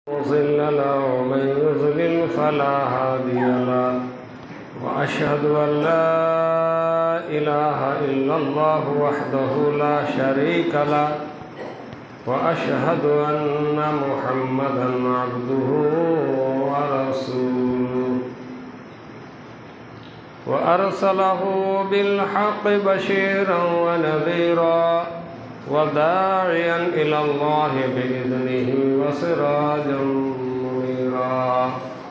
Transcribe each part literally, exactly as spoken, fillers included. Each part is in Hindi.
مضل له ومن يضلل فلا هادي له وأشهد أن لا إله إلا الله وحده لا شريك له وأشهد أن محمدا عبده ورسوله وأرسله بالحق بشيرا ونذيرا وداعيا إلى الله بإذنه وسراجا منيرا.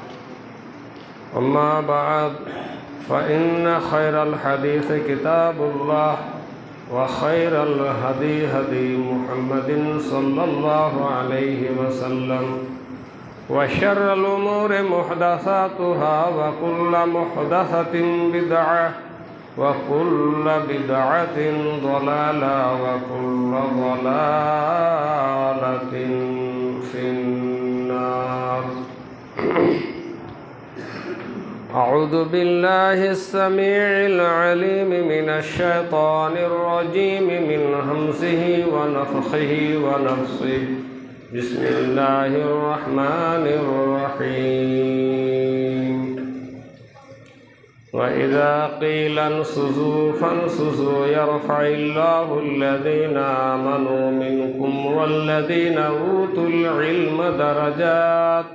أما بعد فإن خير الحديث كتاب الله وخير الهدي هدي محمد صلى الله عليه وسلم وشر الأمور محدثاتها وكل محدثة بدعة وكل بدعة ضلالة وكل ضلالة في النار. أعوذ بالله السميع العليم من الشيطان الرجيم من همزه ونفخه ونفسه. بسم الله الرحمن الرحيم. وإذا قيل انشزوا فانشزوا يرفع الله الذين آمنوا منكم والذين أوتوا العلم درجات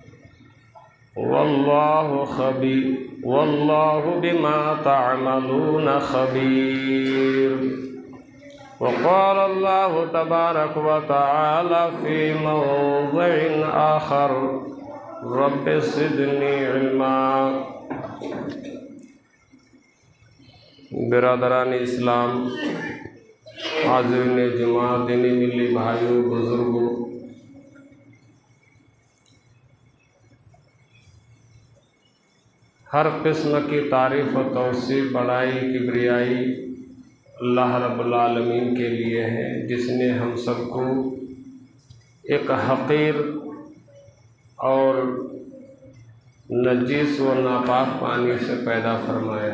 والله خبير والله بما تعملون خبير. وقال الله تبارك وتعالى في موضع آخر رب زدني علما. बिरादरान इस्लाम, हाज़िरीन जमात, दीनी मिली भाइयों, बुज़ुर्गों, हर किस्म की तारीफ़ व तौसीफ़, बड़ाई, किबरियाई अल्लाह रब्बुल आलमीन के लिए है, जिसने हम सबको एक हक़ीर और नजीस व नापाक पानी से पैदा फरमाया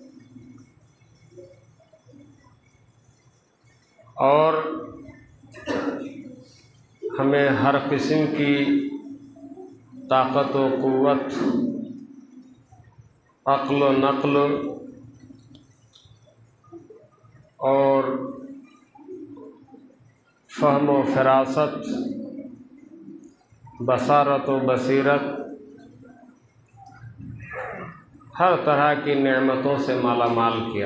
और हमें हर किस्म की ताकत व क़ुव्वत, अक़्ल व नक़्ल और फ़हम व फ़रासत, बसारत व बसीरत, हर तरह की नेमतों से माला माल किया।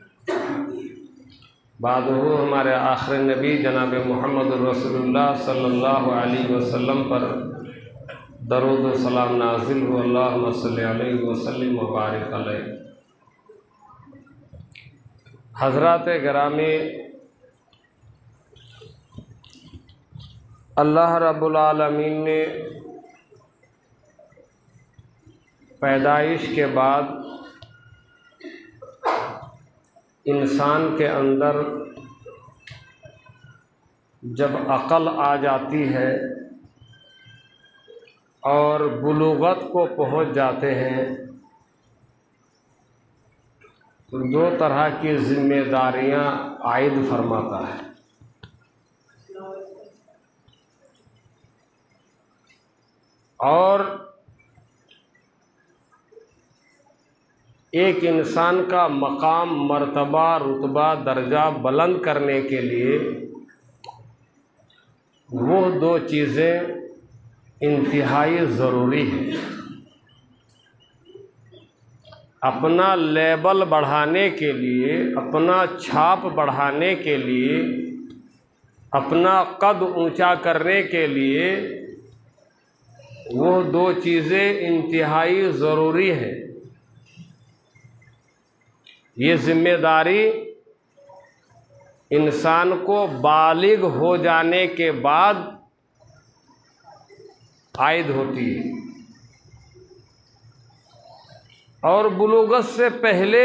बादहू हमारे आखिरी नबी जनाब मोहम्मद रसूलुल्लाह सल्लल्लाहु अलैहि वसल्लम पर दरूद व सलाम नाज़िल हो। अल्लाहुम्मा सल्लि अलैहि वसल्लिम व बारिक अलैहि। हज़रात गिरामी, अल्लाह रब्बुल आलमीन ने पैदाइश के बाद इंसान के अंदर जब अक़ल आ जाती है और बुलूगत को पहुंच जाते हैं तो दो तरह की ज़िम्मेदारियां आयद फरमाता है। और एक इंसान का मकाम, मर्तबा, रुतबा, दर्जा बुलंद करने के लिए वो दो चीज़ें इंतहाई ज़रूरी हैं। अपना लेबल बढ़ाने के लिए, अपना छाप बढ़ाने के लिए, अपना कद ऊंचा करने के लिए वो दो चीज़ें इंतहाई ज़रूरी हैं। ये ज़िम्मेदारी इंसान को बालिग हो जाने के बाद आयद होती है और बुलूगत से पहले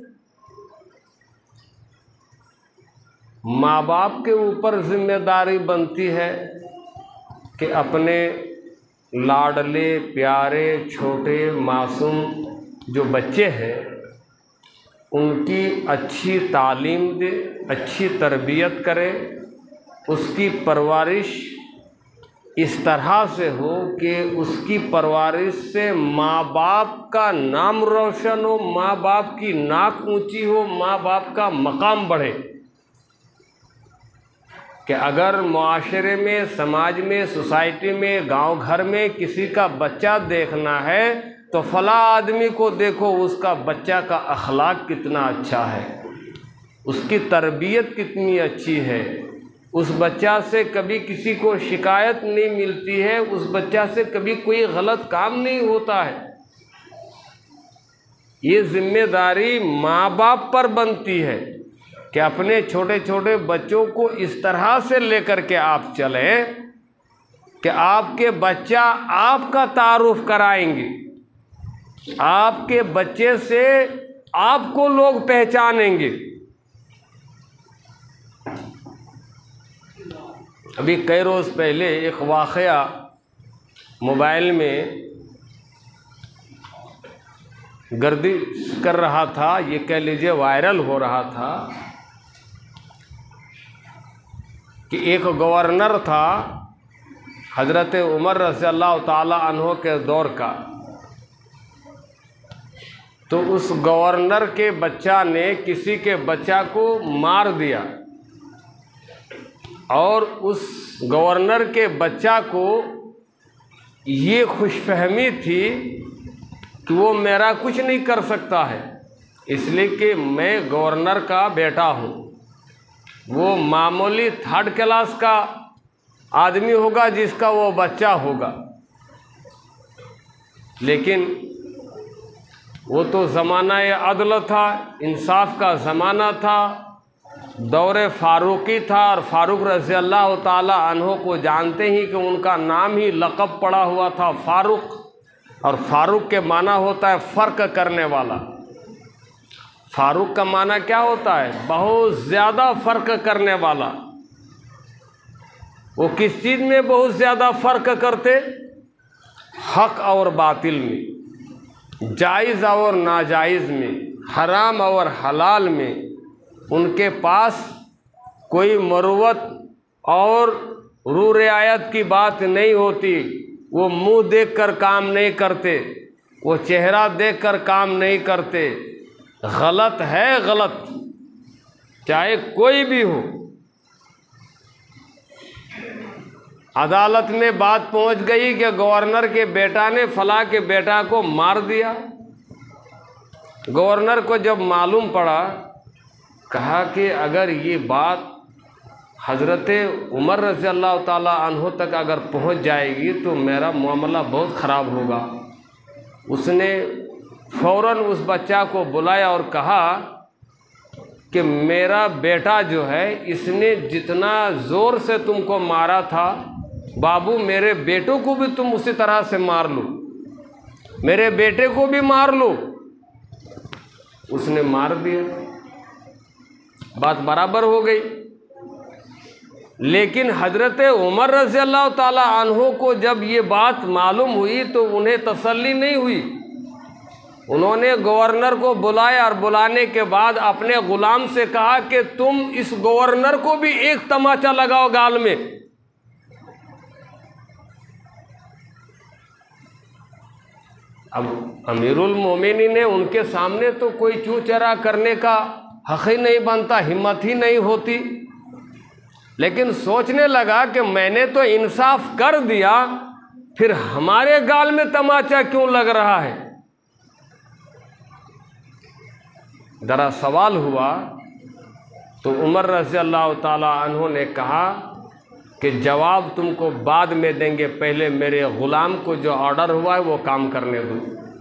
माँ बाप के ऊपर ज़िम्मेदारी बनती है कि अपने लाडले, प्यारे, छोटे, मासूम जो बच्चे हैं उनकी अच्छी तालीम दे, अच्छी तरबियत करे, उसकी परवरिश इस तरह से हो कि उसकी परवरिश से माँ बाप का नाम रोशन हो, माँ बाप की नाक ऊंची हो, माँ बाप का मकाम बढ़े। कि अगर मुआशरे में, समाज में, सोसाइटी में, गांव घर में किसी का बच्चा देखना है तो फला आदमी को देखो, उसका बच्चा का अखलाक कितना अच्छा है, उसकी तरबियत कितनी अच्छी है, उस बच्चा से कभी किसी को शिकायत नहीं मिलती है, उस बच्चा से कभी कोई गलत काम नहीं होता है। ये जिम्मेदारी माँ बाप पर बनती है कि अपने छोटे छोटे बच्चों को इस तरह से लेकर के आप चलें कि आपके बच्चा आपका तारुफ कराएंगे, आपके बच्चे से आपको लोग पहचानेंगे। अभी कई रोज़ पहले एक वाक़या मोबाइल में गर्दिश कर रहा था, ये कह लीजिए वायरल हो रहा था कि एक गवर्नर था हज़रत उमर रज़ियल्लाहु ताला अन्हो के दौर का, तो उस गवर्नर के बच्चा ने किसी के बच्चा को मार दिया और उस गवर्नर के बच्चा को ये खुशफहमी थी कि वो मेरा कुछ नहीं कर सकता है, इसलिए कि मैं गवर्नर का बेटा हूँ। वो मामूली थर्ड क्लास का आदमी होगा जिसका वो बच्चा होगा, लेकिन वो तो ज़माना अदल था, इंसाफ का ज़माना था, दौरे फ़ारूकी था और फ़ारूक रज़ियल्लाहु ताला अन्हो को जानते ही कि उनका नाम ही लक़ब पड़ा हुआ था फ़ारूक, और फ़ारूक के माना होता है फ़र्क करने वाला। फ़ारूक का माना क्या होता है? बहुत ज़्यादा फ़र्क करने वाला। वो किस चीज़ में बहुत ज़्यादा फ़र्क करते? हक़ और बातिल में, जायज़ और नाजायज़ में, हराम और हलाल में। उनके पास कोई मरुवत और रू रियायत की बात नहीं होती। वो मुंह देखकर काम नहीं करते, वो चेहरा देखकर काम नहीं करते। गलत है गलत, चाहे कोई भी हो। अदालत में बात पहुंच गई कि गवर्नर के बेटा ने फला के बेटा को मार दिया। गवर्नर को जब मालूम पड़ा, कहा कि अगर ये बात हज़रत उमर रज़ियल्लाहु ताला अन्हो तक अगर पहुंच जाएगी तो मेरा मामला बहुत ख़राब होगा। उसने फ़ौरन उस बच्चा को बुलाया और कहा कि मेरा बेटा जो है, इसने जितना ज़ोर से तुमको मारा था, बाबू मेरे बेटों को भी तुम उसी तरह से मार लो, मेरे बेटे को भी मार लो। उसने मार दिया, बात बराबर हो गई। लेकिन हज़रत उमर रज़ियल्लाहु ताला अन्हो को जब ये बात मालूम हुई तो उन्हें तसल्ली नहीं हुई। उन्होंने गवर्नर को बुलाया और बुलाने के बाद अपने गुलाम से कहा कि तुम इस गवर्नर को भी एक तमाचा लगाओ गाल में। अब अमीरुल मोमिनीन ने उनके सामने तो कोई चू चरा करने का हक़ ही नहीं बनता, हिम्मत ही नहीं होती। लेकिन सोचने लगा कि मैंने तो इंसाफ कर दिया, फिर हमारे गाल में तमाचा क्यों लग रहा है। जरा सवाल हुआ तो उमर रज़ियल्लाहु ताला अन्हो ने कहा कि जवाब तुमको बाद में देंगे, पहले मेरे ग़ुलाम को जो ऑर्डर हुआ है वो काम करने दो।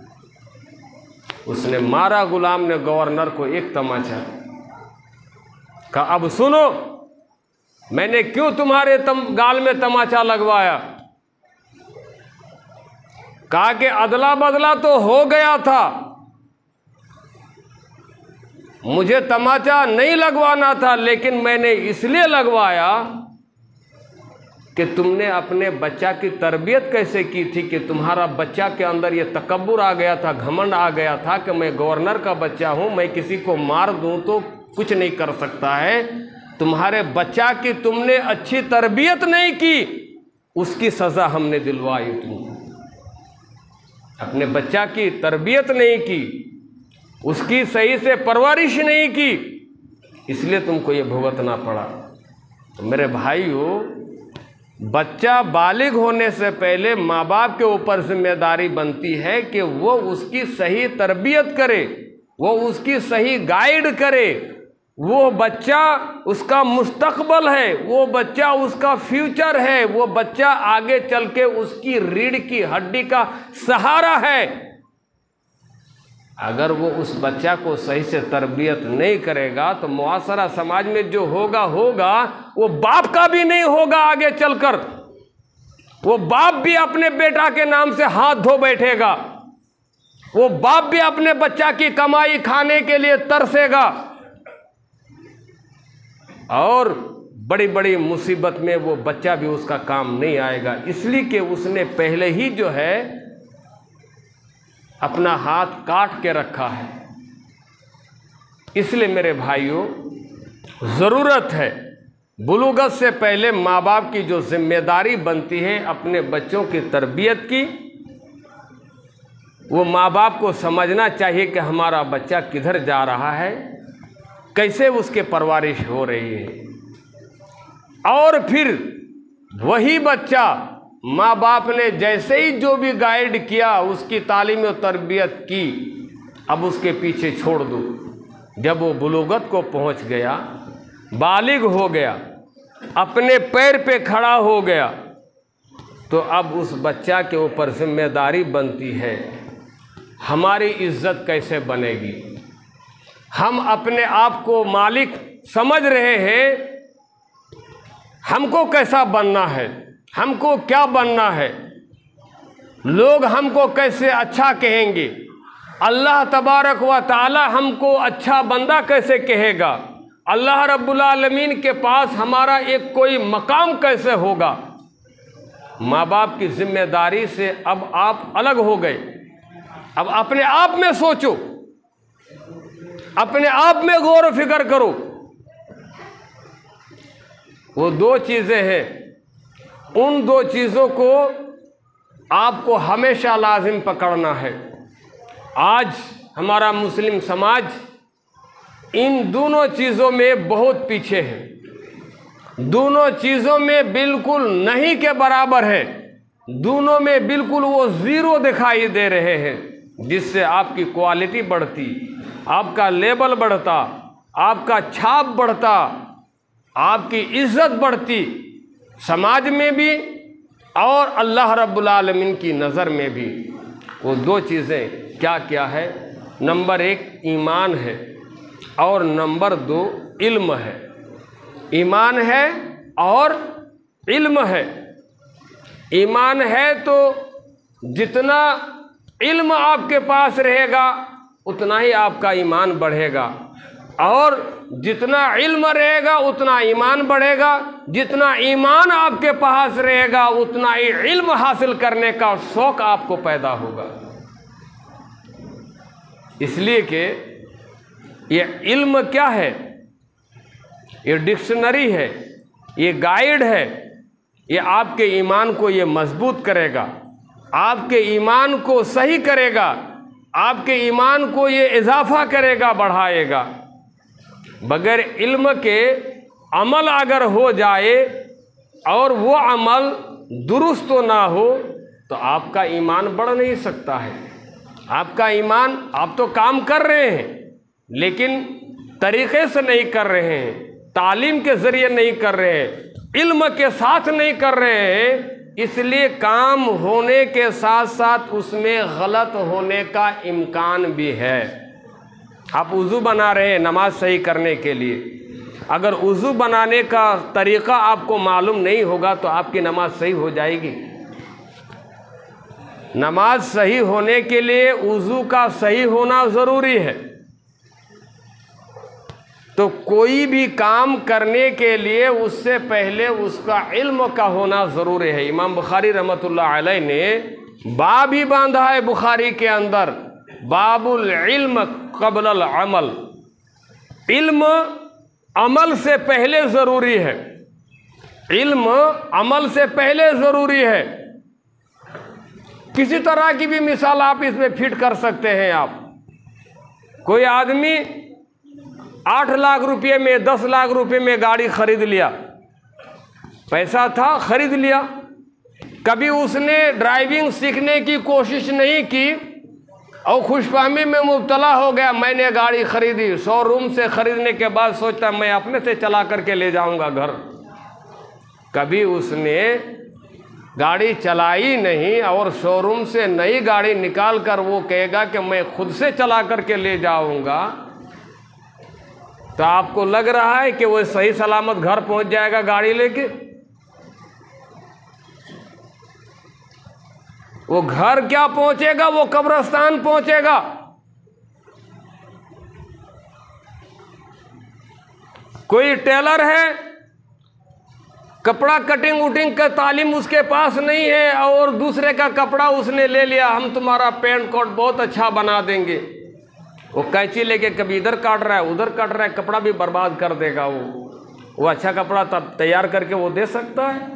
उसने मारा गुलाम ने गवर्नर को एक तमाचा। कहा अब सुनो, मैंने क्यों तुम्हारे तम गाल में तमाचा लगवाया। कहा कि अदला बदला तो हो गया था, मुझे तमाचा नहीं लगवाना था, लेकिन मैंने इसलिए लगवाया कि तुमने अपने बच्चा की तरबियत कैसे की थी कि तुम्हारा बच्चा के अंदर ये तकब्बुर आ गया था, घमंड आ गया था कि मैं गवर्नर का बच्चा हूँ, मैं किसी को मार दूँ तो कुछ नहीं कर सकता है। तुम्हारे बच्चा की तुमने अच्छी तरबियत नहीं की, उसकी सज़ा हमने दिलवाई तुमको। अपने बच्चा की तरबियत नहीं की, उसकी सही से परवरिश नहीं की, इसलिए तुमको ये भुगतना पड़ा। तो मेरे भाइयों, बच्चा बालिग होने से पहले माँ बाप के ऊपर जिम्मेदारी बनती है कि वो उसकी सही तरबियत करे, वो उसकी सही गाइड करे। वो बच्चा उसका मुस्तकबल है, वो बच्चा उसका फ्यूचर है, वो बच्चा आगे चल के उसकी रीढ़ की हड्डी का सहारा है। अगर वो उस बच्चा को सही से तरबियत नहीं करेगा तो मुआशरा समाज में जो होगा होगा वो बाप का भी नहीं होगा। आगे चलकर वो बाप भी अपने बेटा के नाम से हाथ धो बैठेगा, वो बाप भी अपने बच्चा की कमाई खाने के लिए तरसेगा और बड़ी बड़ी मुसीबत में वो बच्चा भी उसका काम नहीं आएगा, इसलिए कि उसने पहले ही जो है अपना हाथ काट के रखा है। इसलिए मेरे भाइयों, ज़रूरत है बुलूगत से पहले माँ बाप की जो जिम्मेदारी बनती है अपने बच्चों की तरबियत की, वो माँ बाप को समझना चाहिए कि हमारा बच्चा किधर जा रहा है, कैसे उसके परवरिश हो रही है। और फिर वही बच्चा माँ बाप ने जैसे ही जो भी गाइड किया, उसकी तालीम और तरबियत की, अब उसके पीछे छोड़ दो। जब वो बुलूगत को पहुँच गया, बालिग हो गया, अपने पैर पे खड़ा हो गया, तो अब उस बच्चा के ऊपर जिम्मेदारी बनती है हमारी इज्जत कैसे बनेगी। हम अपने आप को मालिक समझ रहे हैं, हमको कैसा बनना है, हमको क्या बनना है, लोग हमको कैसे अच्छा कहेंगे, अल्लाह तबारक व ताला हमको अच्छा बंदा कैसे कहेगा, अल्लाह रब्बुल आलमीन के पास हमारा एक कोई मकाम कैसे होगा। माँ बाप की जिम्मेदारी से अब आप अलग हो गए। अब अपने आप में सोचो, अपने आप में गौर फिक्र करो। वो दो चीज़ें हैं, उन दो चीज़ों को आपको हमेशा लाजिम पकड़ना है। आज हमारा मुस्लिम समाज इन दोनों चीज़ों में बहुत पीछे है, दोनों चीज़ों में बिल्कुल नहीं के बराबर है, दोनों में बिल्कुल वो ज़ीरो दिखाई दे रहे हैं। जिससे आपकी क्वालिटी बढ़ती, आपका लेवल बढ़ता, आपका छाप बढ़ता, आपकी इज्जत बढ़ती, समाज में भी और अल्लाह रब्बुल आलमीन की नज़र में भी। वो दो चीज़ें क्या क्या है? नंबर एक ईमान है और नंबर दो इल्म है। ईमान है और इल्म है। ईमान है तो जितना इल्म आपके पास रहेगा उतना ही आपका ईमान बढ़ेगा, और जितना इल्म रहेगा उतना ईमान बढ़ेगा, जितना ईमान आपके पास रहेगा उतना ही इल्म हासिल करने का शौक़ आपको पैदा होगा। इसलिए कि ये इल्म क्या है? ये डिक्शनरी है, ये गाइड है, ये आपके ईमान को ये मजबूत करेगा, आपके ईमान को सही करेगा, आपके ईमान को ये इजाफा करेगा, बढ़ाएगा। बगैर इल्म के अमल अगर हो जाए और वो अमल दुरुस्त तो ना हो तो आपका ईमान बढ़ नहीं सकता है। आपका ईमान, आप तो काम कर रहे हैं लेकिन तरीक़े से नहीं कर रहे हैं, तालीम के ज़रिए नहीं कर रहे हैं, इल्म के साथ नहीं कर रहे हैं, इसलिए काम होने के साथ साथ उसमें गलत होने का इम्कान भी है। आप वज़ू बना रहे हैं नमाज सही करने के लिए, अगर वज़ू बनाने का तरीक़ा आपको मालूम नहीं होगा तो आपकी नमाज सही हो जाएगी? नमाज सही होने के लिए वज़ू का सही होना ज़रूरी है। तो कोई भी काम करने के लिए उससे पहले उसका इल्म का होना ज़रूरी है। इमाम बुखारी रहमतुल्लाह अलैह ने बाब ही बांधा है बुखारी के अंदर, बाबुल इल्म क़ब्लल अमल। इल्म अमल से पहले ज़रूरी है। इल्म अमल से पहले ज़रूरी है। किसी तरह की भी मिसाल आप इसमें फिट कर सकते हैं। आप कोई आदमी आठ लाख रुपये में, दस लाख रुपये में गाड़ी खरीद लिया, पैसा था खरीद लिया, कभी उसने ड्राइविंग सीखने की कोशिश नहीं की और खुशफहमी में मुब्तला हो गया, मैंने गाड़ी खरीदी, शोरूम से खरीदने के बाद सोचता मैं अपने से चला करके ले जाऊंगा घर। कभी उसने गाड़ी चलाई नहीं और शोरूम से नई गाड़ी निकाल कर वो कहेगा कि मैं खुद से चला करके ले जाऊंगा, तो आपको लग रहा है कि वो सही सलामत घर पहुंच जाएगा गाड़ी लेके? वो घर क्या पहुंचेगा, वो कब्रिस्तान पहुंचेगा। कोई टेलर है, कपड़ा कटिंग उटिंग का तालीम उसके पास नहीं है और दूसरे का कपड़ा उसने ले लिया, हम तुम्हारा पैंट कोट बहुत अच्छा बना देंगे। वो कैंची लेके कभी इधर काट रहा है, उधर काट रहा है, कपड़ा भी बर्बाद कर देगा। वो वो अच्छा कपड़ा तब तैयार करके वो दे सकता है?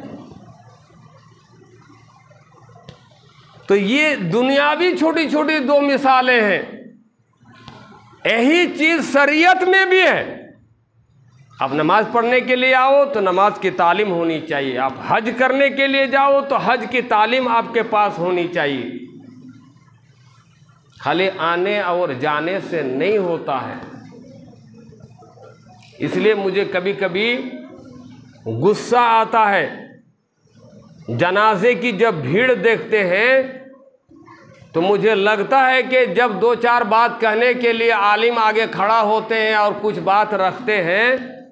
तो ये दुनियावी छोटी छोटी दो मिसालें हैं। यही चीज शरीयत में भी है। आप नमाज पढ़ने के लिए आओ तो नमाज की तालीम होनी चाहिए। आप हज करने के लिए जाओ तो हज की तालीम आपके पास होनी चाहिए। खाली आने और जाने से नहीं होता है। इसलिए मुझे कभी कभी गुस्सा आता है, जनाजे की जब भीड़ देखते हैं तो मुझे लगता है कि जब दो चार बात कहने के लिए आलिम आगे खड़ा होते हैं और कुछ बात रखते हैं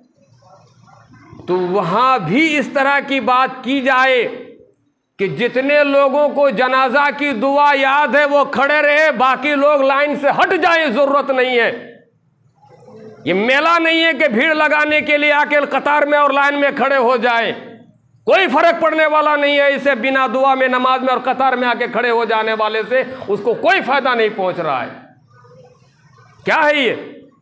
तो वहाँ भी इस तरह की बात की जाए कि जितने लोगों को जनाजा की दुआ याद है वो खड़े रहे, बाकी लोग लाइन से हट जाएं, ज़रूरत नहीं है। ये मेला नहीं है कि भीड़ लगाने के लिए आके कतार में और लाइन में खड़े हो जाए। कोई फर्क पड़ने वाला नहीं है। इसे बिना दुआ में नमाज में और कतार में आके खड़े हो जाने वाले से उसको कोई फायदा नहीं पहुंच रहा है। क्या है ये?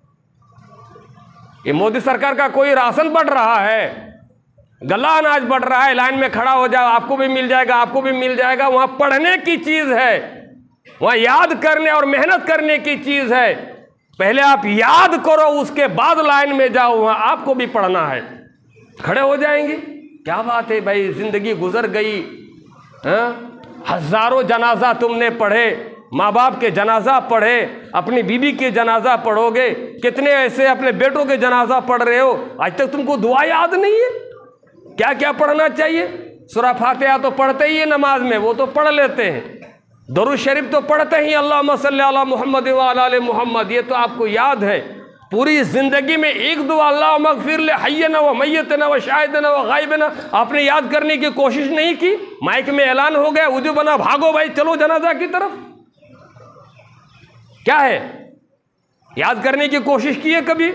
ये मोदी सरकार का कोई राशन बढ़ रहा है, गला अनाज बढ़ रहा है, लाइन में खड़ा हो जाओ, आपको भी मिल जाएगा, आपको भी मिल जाएगा। वहां पढ़ने की चीज है, वहां याद करने और मेहनत करने की चीज है। पहले आप याद करो, उसके बाद लाइन में जाओ, वहां आपको भी पढ़ना है। खड़े हो जाएंगे, क्या बात है भाई, जिंदगी गुजर गई। हाँ? हजारों जनाजा तुमने पढ़े, माँ बाप के जनाजा पढ़े, अपनी बीबी के जनाजा पढ़ोगे, कितने ऐसे अपने बेटों के जनाजा पढ़ रहे हो, आज तक तुमको दुआ याद नहीं है? क्या क्या पढ़ना चाहिए? सूरा फातिहा तो पढ़ते ही है नमाज में, वो तो पढ़ लेते हैं। दरूद शरीफ तो पढ़ते ही, अल्लाहुम्मा सल्ली अला मुहम्मद व अला आलि मुहम्मद, ये तो आपको याद है। पूरी जिंदगी में एक दुआ अल्लाह मगफिर ले हय्यना व मय्यतना व शाहिदना व गायबना आपने याद करने की कोशिश नहीं की। माइक में ऐलान हो गया, उजू बना, भागो भाई चलो जनाजा की तरफ। क्या है? याद करने की कोशिश की है कभी?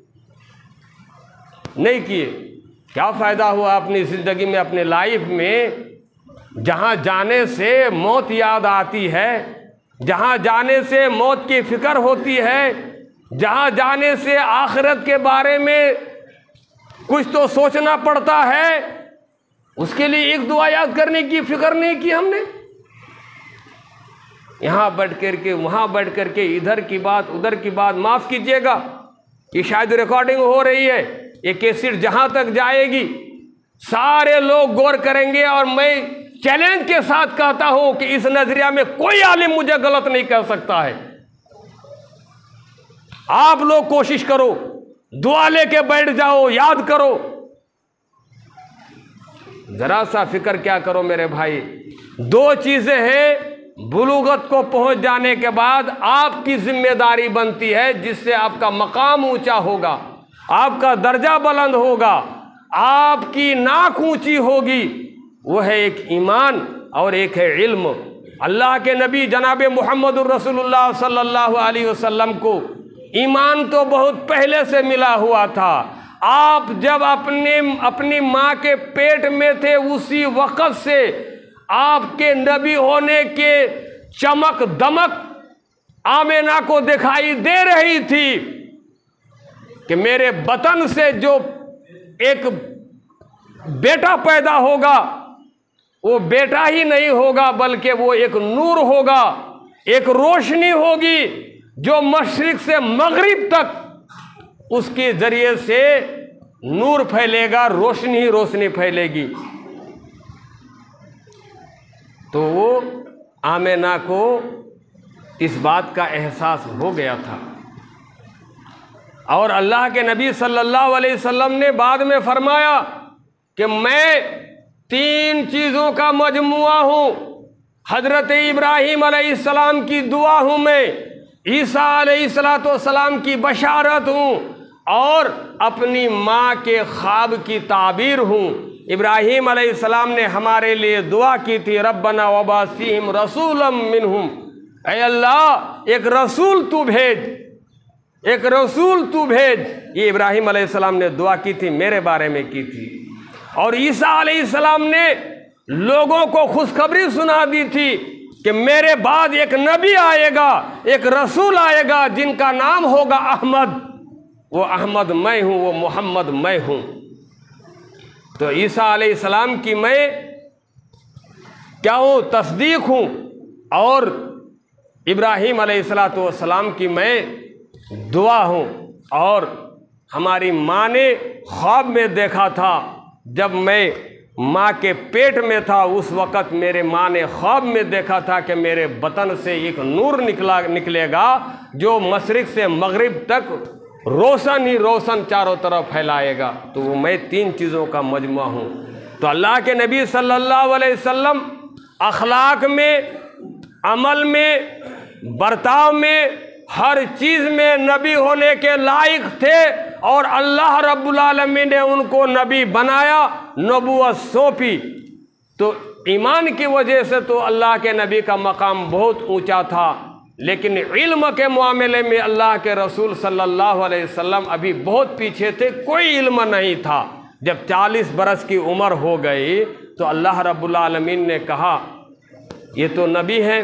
नहीं किए। क्या फायदा हुआ अपनी जिंदगी में, अपने लाइफ में? जहां जाने से मौत याद आती है, जहां जाने से मौत की फिक्र होती है, जहां जाने से आखिरत के बारे में कुछ तो सोचना पड़ता है, उसके लिए एक दुआ याद करने की फिक्र नहीं की हमने। यहां बैठ करके, वहां बैठ करके, इधर की बात उधर की बात। माफ कीजिएगा, ये शायद रिकॉर्डिंग हो रही है, ये कैसेट जहां तक जाएगी सारे लोग गौर करेंगे और मैं चैलेंज के साथ कहता हूं कि इस नजरिया में कोई आलिम मुझे गलत नहीं कह सकता है। आप लोग कोशिश करो, दुआ लेके बैठ जाओ, याद करो। जरा सा फिक्र क्या करो मेरे भाई। दो चीजें हैं बुलूगत को पहुंच जाने के बाद आपकी जिम्मेदारी बनती है, जिससे आपका मकाम ऊंचा होगा, आपका दर्जा बुलंद होगा, आपकी नाक ऊंची होगी। वो है एक ईमान और एक है इल्म। अल्लाह के नबी जनाब मोहम्मद रसूलुल्लाह सल्लल्लाहु अलैहि वसल्लम को ईमान तो बहुत पहले से मिला हुआ था। आप जब अपने अपनी माँ के पेट में थे उसी वक़्त से आपके नबी होने के चमक दमक आमेना को दिखाई दे रही थी कि मेरे बतन से जो एक बेटा पैदा होगा, वो बेटा ही नहीं होगा बल्कि वो एक नूर होगा, एक रोशनी होगी जो मशरिक से मगरिब तक उसके जरिए से नूर फैलेगा, रोशनी ही रोशनी फैलेगी। तो वो आमिना को इस बात का एहसास हो गया था। और अल्लाह के नबी सल्लल्लाहु अलैहि वसल्लम ने बाद में फरमाया कि मैं तीन चीज़ों का मजमुआ हूँ। हज़रत इब्राहीम अलैहिस्सलाम की दुआ हूँ मैं, ईसा अलैहिस्सलाम की बशारत हूँ, और अपनी माँ के ख्वाब की ताबीर हूँ। इब्राहीम अलैहिस्सलाम ने हमारे लिए दुआ की थी, रब्बना वबासिहिम रसूलम मिनहुम, ऐ अल्लाह एक रसूल तू भेज, एक रसूल तू भेज। ये इब्राहीम अलैहिस्सलाम ने दुआ की थी, मेरे बारे में की थी। और ईसा अलैहिस्सलाम ने लोगों को खुशखबरी सुना दी थी कि मेरे बाद एक नबी आएगा, एक रसूल आएगा जिनका नाम होगा अहमद। वो अहमद मैं हूँ, वो मोहम्मद मैं हूँ। तो ईसा अलैहिस्सलाम की मैं क्या हूँ? तस्दीक हूँ। और इब्राहीम अलैहिस्सलाम की मैं दुआ हूँ। और हमारी माँ ने ख्वाब में देखा था, जब मैं माँ के पेट में था उस वक़्त मेरे माँ ने ख्वाब में देखा था कि मेरे बतन से एक नूर निकला निकलेगा जो मशरिक़ से मगरिब तक रोशन ही रोशन चारों तरफ फैलाएगा। तो वो मैं तीन चीज़ों का मजमुआ हूँ। तो अल्लाह के नबी सल्लल्लाहु अलैहि वसल्लम अखलाक में, अमल में, बर्ताव में, हर चीज़ में नबी होने के लायक थे। और अल्लाह रब्बुल आलमीन ने उनको नबी बनाया, नबूवत सौंपी। तो ईमान की वजह से तो अल्लाह के नबी का मकाम बहुत ऊंचा था, लेकिन इल्म के मामले में अल्लाह के रसूल सल्लल्लाहु अलैहि वसल्लम अभी बहुत पीछे थे, कोई इल्म नहीं था। जब चालीस बरस की उम्र हो गई तो अल्लाह रब्बुल आलमीन ने कहा ये तो नबी हैं,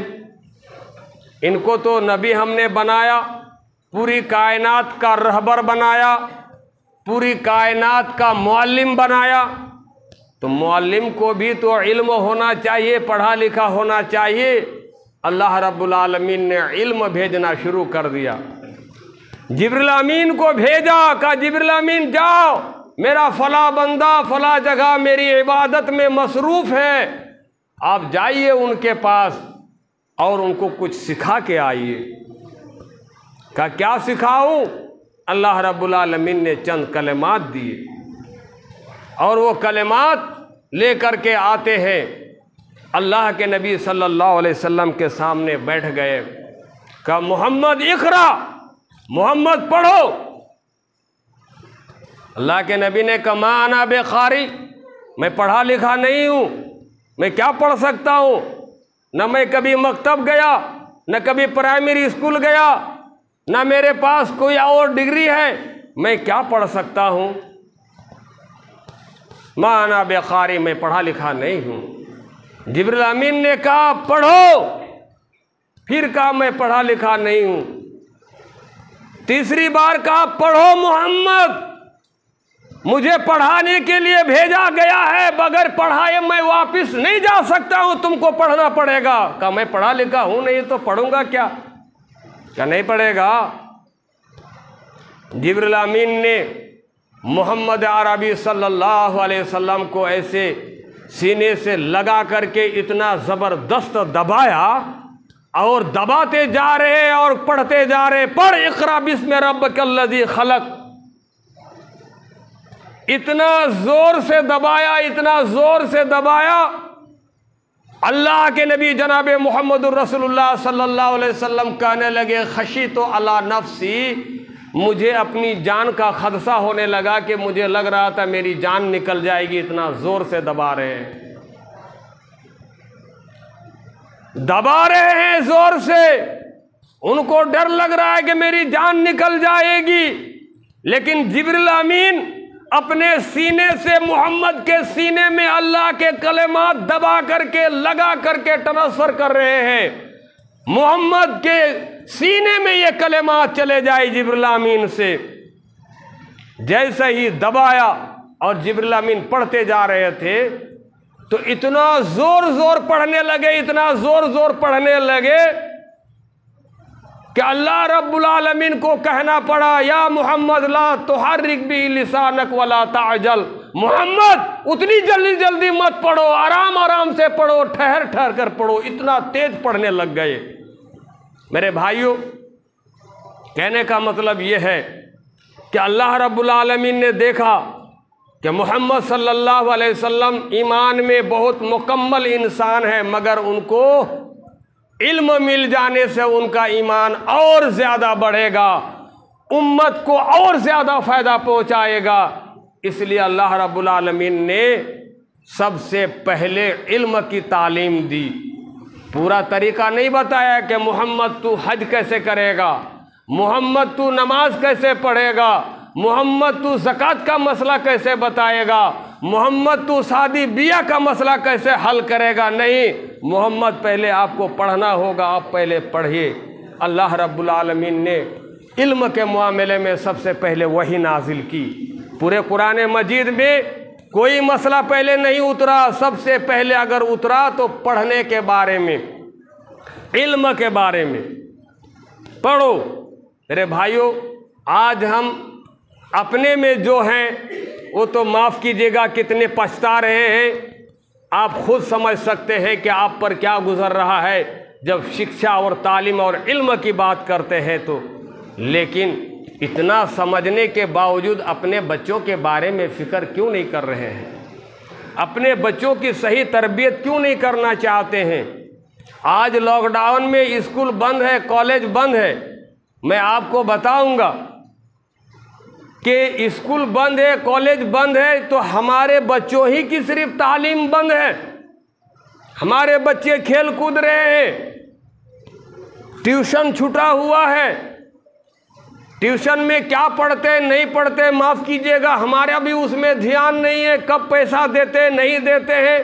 इनको तो नबी हमने बनाया, पूरी कायनात का रहबर बनाया, पूरी कायनात का मुअल्लिम बनाया। तो मुअल्लिम को भी तो इल्म होना चाहिए, पढ़ा लिखा होना चाहिए। अल्लाह रब्बुल आलमीन ने इल्म भेजना शुरू कर दिया। जिब्रील अमीन को भेजा, कहा जिब्रील अमीन जाओ, मेरा फला बंदा फला जगह मेरी इबादत में मसरूफ़ है, आप जाइए उनके पास और उनको कुछ सिखा के आइए। कहा क्या सिखाऊं? अल्लाह रब्बुल आलमीन ने चंद कलिमात दिए और वो कलिमात लेकर के आते हैं, अल्लाह के नबी सल्लल्लाहु अलैहि वसल्लम के सामने बैठ गए। कहा मोहम्मद इक़रा, मोहम्मद पढ़ो। अल्लाह के नबी ने कहा मा अना बेक़ारी, मैं पढ़ा लिखा नहीं हूँ, मैं क्या पढ़ सकता हूँ? न मैं कभी मकतब गया, न कभी प्राइमरी स्कूल गया, न मेरे पास कोई और डिग्री है, मैं क्या पढ़ सकता हूँ? मा अना बेक़ारी, मैं पढ़ा लिखा नहीं हूँ। जिब्रील अमीन ने कहा पढ़ो, फिर कहा मैं पढ़ा लिखा नहीं हूँ। तीसरी बार कहा पढ़ो मोहम्मद, मुझे पढ़ाने के लिए भेजा गया है, बगैर पढ़ाए मैं वापस नहीं जा सकता हूँ, तुमको पढ़ना पड़ेगा। कहा मैं पढ़ा लिखा हूँ नहीं तो पढ़ूंगा क्या? क्या नहीं पढ़ेगा? जिब्रील अमीन ने मोहम्मद अरबी सल्लल्लाहु अलैहि वसल्लम को ऐसे सीने से लगा करके इतना ज़बरदस्त दबाया और दबाते जा रहे और पढ़ते जा रहे, पढ़ इक़रा बिस्मि रब्बिकल्लज़ी खलक़। इतना ज़ोर से दबाया, इतना ज़ोर से दबाया, अल्लाह के नबी जनाब मुहम्मदुर रसूलुल्लाह सल्लल्लाहु अलैहि वसल्लम कहने लगे खशीतो अला नफ्सी, मुझे अपनी जान का खदशा होने लगा कि मुझे लग रहा था मेरी जान निकल जाएगी, इतना ज़ोर से दबा रहे हैं, दबा रहे हैं ज़ोर से। उनको डर लग रहा है कि मेरी जान निकल जाएगी, लेकिन जिब्रील अमीन अपने सीने से मोहम्मद के सीने में अल्लाह के कलेमात दबा करके लगा करके ट्रांसफर कर रहे हैं। मोहम्मद के सीने में ये कलेमात चले जाए जिब्रील अमीन से। जैसे ही दबाया और जिब्रील अमीन पढ़ते जा रहे थे तो इतना जोर जोर पढ़ने लगे, इतना जोर जोर पढ़ने लगे कि अल्लाह रब्बुल आलमीन को कहना पड़ा, या मोहम्मद ला तुहर्रिक बि लिसानक वला ताजल, मोहम्मद उतनी जल्दी जल्दी मत पढ़ो, आराम आराम से पढ़ो, ठहर ठहर कर पढ़ो। इतना तेज पढ़ने लग गए। मेरे भाइयों, कहने का मतलब यह है कि अल्लाह रब्बुल आलमीन ने देखा कि मोहम्मद सल्लल्लाहु अलैहि वसल्लम ईमान में बहुत मुकम्मल इंसान है, मगर उनको इल्म मिल जाने से उनका ईमान और ज़्यादा बढ़ेगा, उम्मत को और ज़्यादा फ़ायदा पहुँचाएगा। इसलिए अल्लाह रब्बुल आलमीन ने सबसे पहले इल्म की तालीम दी। पूरा तरीका नहीं बताया कि मोहम्मद तू हज कैसे करेगा, मोहम्मद तू नमाज कैसे पढ़ेगा, मोहम्मद तू ज़कात का मसला कैसे बताएगा, मोहम्मद तू शादी बिया का मसला कैसे हल करेगा। नहीं, मोहम्मद पहले आपको पढ़ना होगा, आप पहले पढ़िए। अल्लाह रब्बुल आलमीन ने इल्म के मामले में सबसे पहले वही नाजिल की। पूरे कुरान मजीद में कोई मसला पहले नहीं उतरा, सबसे पहले अगर उतरा तो पढ़ने के बारे में, इल्म के बारे में। पढ़ो। मेरे भाइयों, आज हम अपने में जो हैं वो तो माफ़ कीजिएगा कितने पछता रहे हैं। आप खुद समझ सकते हैं कि आप पर क्या गुजर रहा है जब शिक्षा और तालीम और इल्म की बात करते हैं तो। लेकिन इतना समझने के बावजूद अपने बच्चों के बारे में फ़िक्र क्यों नहीं कर रहे हैं? अपने बच्चों की सही तरबियत क्यों नहीं करना चाहते हैं? आज लॉकडाउन में स्कूल बंद है, कॉलेज बंद है। मैं आपको बताऊंगा कि स्कूल बंद है, कॉलेज बंद है तो हमारे बच्चों ही की सिर्फ तालीम बंद है। हमारे बच्चे खेल कूद रहे हैं, ट्यूशन छूटा हुआ है। ट्यूशन में क्या पढ़ते नहीं पढ़ते माफ़ कीजिएगा, हमारा भी उसमें ध्यान नहीं है, कब पैसा देते नहीं देते हैं।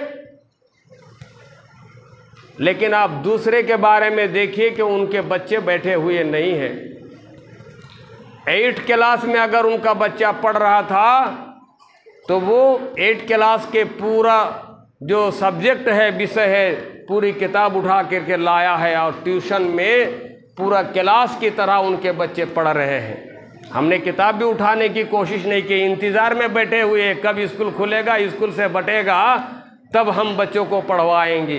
लेकिन आप दूसरे के बारे में देखिए कि उनके बच्चे बैठे हुए नहीं हैं। एट क्लास में अगर उनका बच्चा पढ़ रहा था तो वो एट क्लास के पूरा जो सब्जेक्ट है, विषय है, पूरी किताब उठा करके लाया है और ट्यूशन में पूरा क्लास की तरह उनके बच्चे पढ़ रहे हैं। हमने किताब भी उठाने की कोशिश नहीं की, इंतज़ार में बैठे हुए कब स्कूल खुलेगा, स्कूल से बटेगा तब हम बच्चों को पढ़वाएंगे।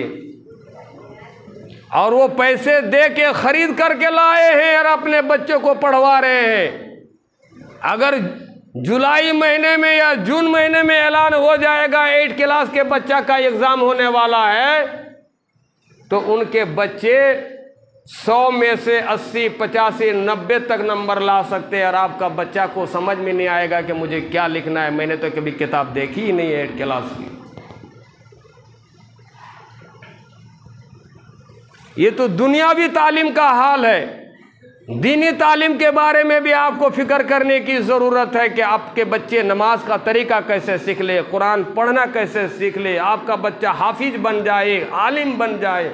और वो पैसे दे के खरीद करके लाए हैं और अपने बच्चों को पढ़वा रहे हैं। अगर जुलाई महीने में या जून महीने में ऐलान हो जाएगा एट क्लास के बच्चा का एग्ज़ाम होने वाला है तो उनके बच्चे सौ में से अस्सी पचासी नब्बे तक नंबर ला सकते हैं और आपका बच्चा को समझ में नहीं आएगा कि मुझे क्या लिखना है। मैंने तो कभी किताब देखी ही नहीं है एट क्लास की। ये तो दुनियावी तालीम का हाल है। दीनी तालीम के बारे में भी आपको फिक्र करने की ज़रूरत है कि आपके बच्चे नमाज का तरीका कैसे सीख ले, कुरान पढ़ना कैसे सीख ले, आपका बच्चा हाफिज बन जाए, आलिम बन जाए।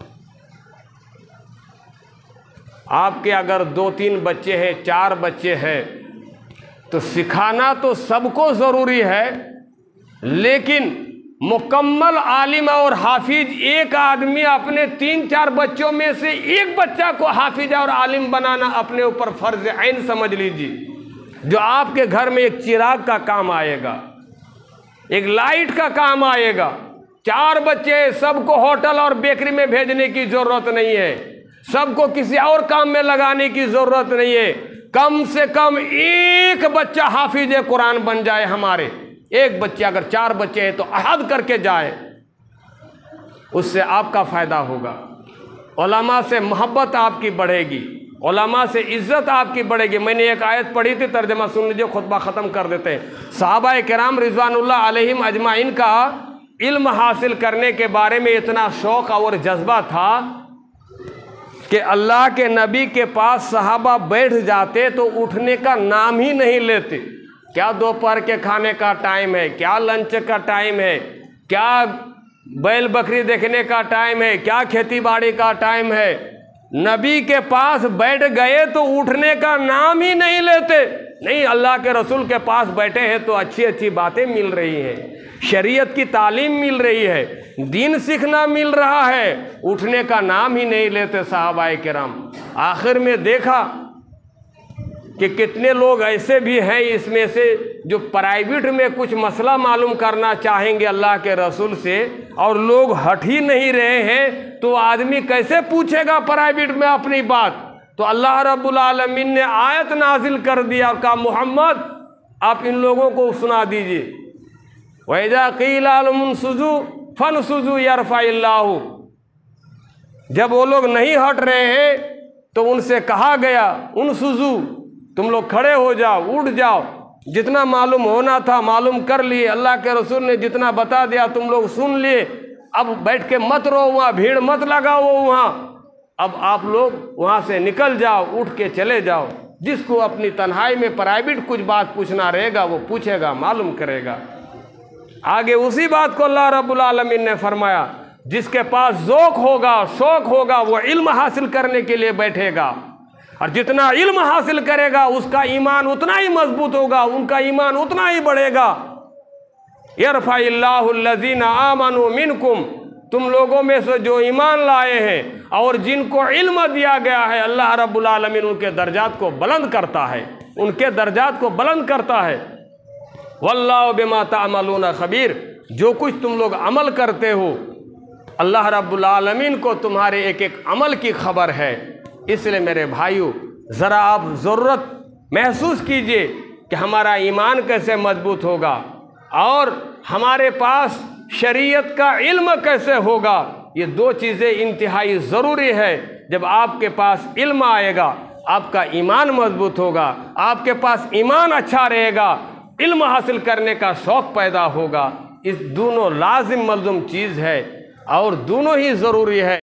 आपके अगर दो तीन बच्चे हैं, चार बच्चे हैं तो सिखाना तो सबको ज़रूरी है, लेकिन मुकम्मल आलिम और हाफिज एक आदमी अपने तीन चार बच्चों में से एक बच्चा को हाफिज और आलिम बनाना अपने ऊपर फर्ज ऐन समझ लीजिए, जो आपके घर में एक चिराग का काम आएगा, एक लाइट का काम आएगा। चार बच्चे, सबको होटल और बेकरी में भेजने की ज़रूरत नहीं है, सबको किसी और काम में लगाने की ज़रूरत नहीं है। कम से कम एक बच्चा हाफिज कुरान बन जाए हमारे, एक बच्चे, अगर चार बच्चे हैं तो अहद करके जाए, उससे आपका फ़ायदा होगा। उलमा से मोहब्बत आपकी बढ़ेगी, उलमा से इज़्ज़त आपकी बढ़ेगी। मैंने एक आयत पढ़ी थी, तर्जमा सुन लीजिए, खुतबा ख़त्म कर देते हैं। सहाबा किराम रिज़वानुल्लाह अलैहिम अजमाइन का इल्म हासिल करने के बारे में इतना शौक़ और जज्बा था कि अल्लाह के नबी के पास सहाबा बैठ जाते तो उठने का नाम ही नहीं लेते। क्या दोपहर के खाने का टाइम है, क्या लंच का टाइम है, क्या बैल बकरी देखने का टाइम है, क्या खेती बाड़ी का टाइम है, नबी के पास बैठ गए तो उठने का नाम ही नहीं लेते। नहीं, अल्लाह के रसूल के पास बैठे हैं तो अच्छी अच्छी बातें मिल रही हैं, शरीयत की तालीम मिल रही है, दीन सीखना मिल रहा है, उठने का नाम ही नहीं लेते सहाबाए किराम। आखिर में देखा कि कितने लोग ऐसे भी हैं इसमें से जो प्राइवेट में कुछ मसला मालूम करना चाहेंगे अल्लाह के रसूल से, और लोग हट ही नहीं रहे हैं, तो आदमी कैसे पूछेगा प्राइवेट में अपनी बात। तो अल्लाह रब्बुल आलमीन ने आयत नाजिल कर दिया और कहा, मोहम्मद आप इन लोगों को सुना दीजिए, वैजा क़ीला लहुमुनशुज़ू फनशुज़ू यरफ़इल्लाहु। जब वो लोग नहीं हट रहे हैं तो उनसे कहा गया, उनशुज़ू तुम लोग खड़े हो जाओ, उठ जाओ, जितना मालूम होना था मालूम कर लिए, अल्लाह के रसूल ने जितना बता दिया तुम लोग सुन लिए, अब बैठ के मत रहो वहाँ, भीड़ मत लगाओ वहाँ, अब आप लोग वहाँ से निकल जाओ, उठ के चले जाओ। जिसको अपनी तन्हाई में प्राइवेट कुछ बात पूछना रहेगा वो पूछेगा, मालूम करेगा। आगे उसी बात को अल्लाह रब्बुल आलमीन ने फरमाया, जिसके पास ज़ौक़ होगा, शौक़ होगा, वो इल्म हासिल करने के लिए बैठेगा, और जितना इल्म हासिल करेगा उसका ईमान उतना ही मजबूत होगा, उनका ईमान उतना ही बढ़ेगा। यरफ़इल्लाहु अल्लज़ीना आमनू मिनकुम, तुम लोगों में से जो ईमान लाए हैं और जिनको इल्म दिया गया है, अल्लाह रब्बुल आलमीन उनके दर्जात को बुलंद करता है, उनके दर्जात को बुलंद करता है। वल्लाहु बिमा तामलून खबीर, जो कुछ तुम लोग अमल करते हो अल्लाह रब्बुल आलमीन को तुम्हारे एक एक अमल की खबर है। इसलिए मेरे भाइयों, ज़रा आप ज़रूरत महसूस कीजिए कि हमारा ईमान कैसे मजबूत होगा और हमारे पास शरीयत का इल्म कैसे होगा। ये दो चीज़ें इंतहाई ज़रूरी है। जब आपके पास इल्म आएगा आपका ईमान मजबूत होगा, आपके पास ईमान अच्छा रहेगा, इल्म हासिल करने का शौक़ पैदा होगा। इस दोनों लाजिम मलज़ूम चीज़ है और दोनों ही ज़रूरी है।